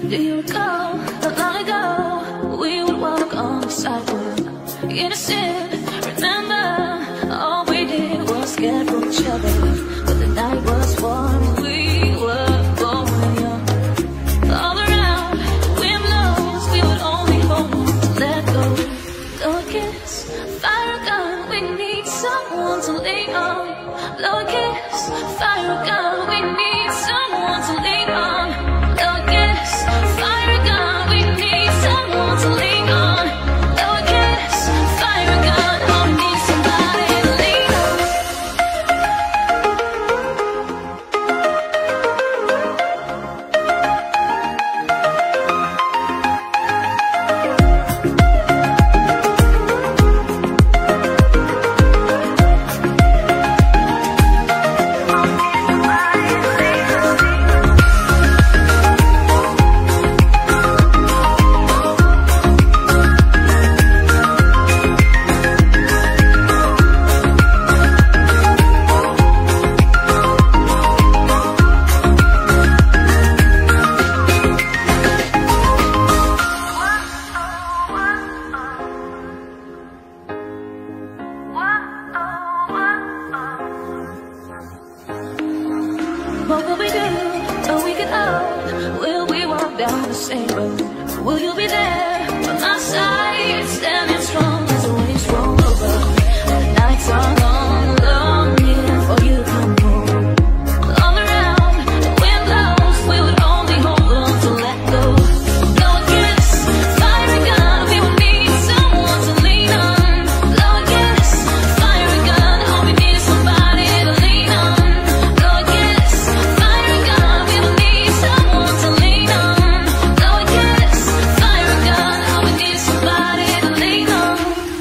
Do you recall not long ago we would walk on the sidewalk, innocent? Remember, all we did was scare from each other, but the night was warm. We were going young. All around, the wind blows. We would only hold on to let go. Blow a kiss, fire a gun. We need someone to lean on. Blow a kiss, fire a gun. We need someone to lean on. Blow a kiss, fire a gun. We need someone to lean on. Blow a kiss, fire a gun. Oh, we need somebody to lean on. What will we do when we get out? Will we walk down the same road? Will you be there by my side, standing strong as the waves roll over? The nights are long, longing for you to come home. All around, the wind blows. We would only hold on to let go. Blow a kiss, fire a gun. We would need someone to lean on. Blow a kiss, fire a gun. All we need is somebody to lean on. Blow a kiss, fire a gun. We would need someone to lean on. Blow a kiss, fire a gun. All we need is somebody to lean on.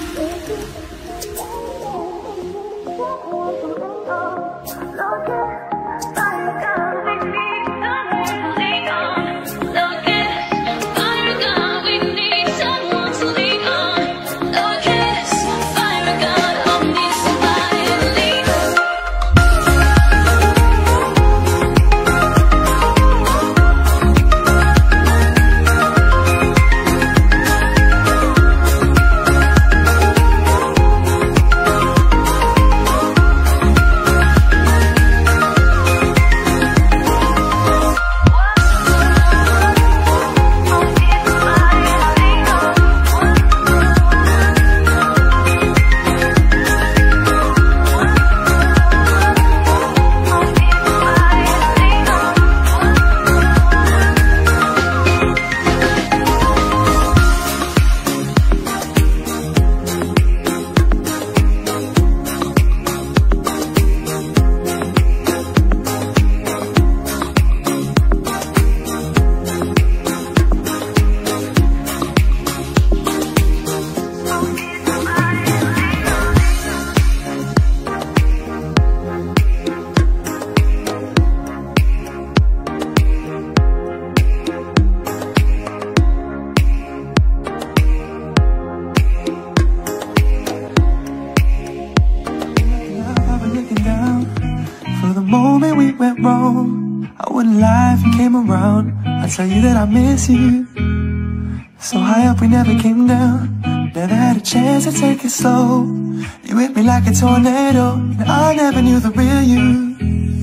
Moment we went wrong, I wouldn't lie if you came around. I'd tell you that I miss you. So high up we never came down. Never had a chance to take it slow. You hit me like a tornado, and I never knew the real you.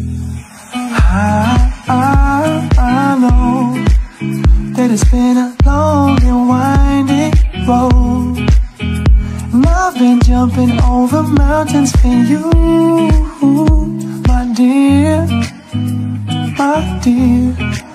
I know that it's been a long and winding road, and I've been jumping over mountains for you, my dear, my dear.